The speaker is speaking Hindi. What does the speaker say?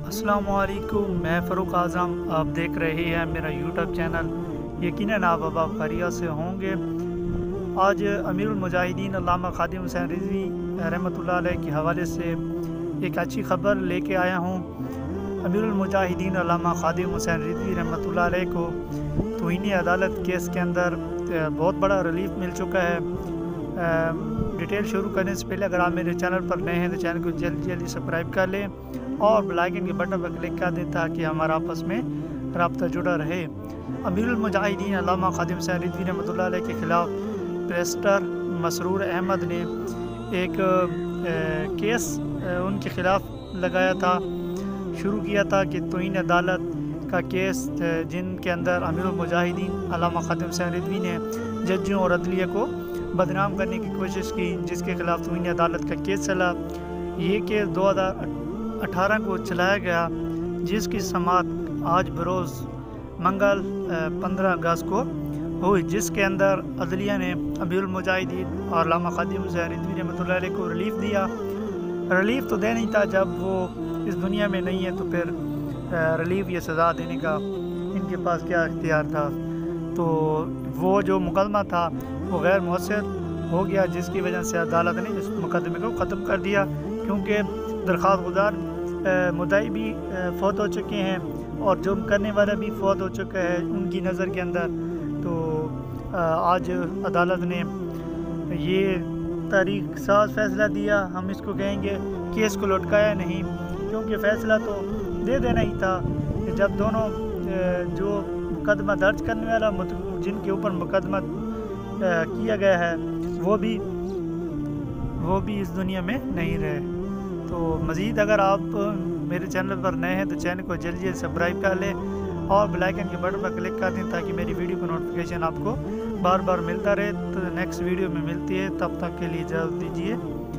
अस्सलामुअलैकुम, मैं फ़रूक आज़म। आप देख रहे हैं मेरा यूट्यूब चैनल। यकीनन आप खैरियत से होंगे। आज अमीरुल मुजाहिदीन अल्लामा खादिम हुसैन रिज़वी रहमतुल्लाह अलैह के हवाले से एक अच्छी ख़बर लेके आया हूँ। अमीरुल मुजाहिदीन अल्लामा खादिम हुसैन रिज़वी रहमतुल्लाह अलैह को तौहीन अदालत केस के अंदर बहुत बड़ा रिलीफ मिल चुका है। डिटेल शुरू करने से पहले अगर आप मेरे चैनल पर नए हैं तो चैनल को जल्दी जल्दी सब्सक्राइब कर लें और बेल आइकन के बटन पर क्लिक कर दें ताकि हमारा आपस में रब्ता जुड़ा रहे। अमीरुल मुजाहिदीन अल्लामा खादिम हुसैन रिज़वी रहमतुल्लाह अलैह के ख़िलाफ़ बैरिस्टर मसरूर अहमद ने एक केस उनके ख़िलाफ़ लगाया था, शुरू किया था कि तौहीन अदालत का केस जिनके अंदर अमीरुल मुजाहिदीन अल्लामा खादिम हुसैन रिज़वी ने जजों और अदलिया को बदनाम करने की कोशिश की, जिसके ख़िलाफ़ तौहीन अदालत का केस चला। ये केस 2018 को चलाया गया, जिसकी समाअत आज बरोज़ मंगल 15 अगस्त को हुई, जिसके अंदर अदलिया ने अमीरुल मुजाहिदीन और अल्लामा खादिम हुसैन रिज़वी रहमतुल्लाह अलैह को रिलीफ़ दिया। रिलीफ़ तो देना ही था, जब वो इस दुनिया में नहीं है तो फिर रिलीफ़ या सज़ा देने का इनके पास क्या इख्तियार था। तो वो जो मुकदमा था वो गैर मौसर हो गया, जिसकी वजह से अदालत ने इस मुकदमे को ख़त्म कर दिया, क्योंकि दरख्वास्त गुजार मुद्दाई भी फ़ौत हो चुके हैं और जुर्म करने वाला भी फ़ौत हो चुका है उनकी नज़र के अंदर। तो आज अदालत ने ये तारीख साज़ फ़ैसला दिया। हम इसको कहेंगे केस को लटकाया नहीं, क्योंकि फ़ैसला तो दे देना ही था कि जब दोनों जो मुकदमा दर्ज करने वाला जिनके ऊपर मुकदमा किया गया है वो भी इस दुनिया में नहीं रहे। तो मज़ीद अगर आप मेरे चैनल पर नए हैं तो चैनल को जल्दी जल्दी सब्सक्राइब कर लें और बेल आइकन के बटन पर क्लिक कर दें ताकि मेरी वीडियो का नोटिफिकेशन आपको बार बार मिलता रहे। तो नेक्स्ट वीडियो में मिलती है, तब तक के लिए इजाज़त दीजिए।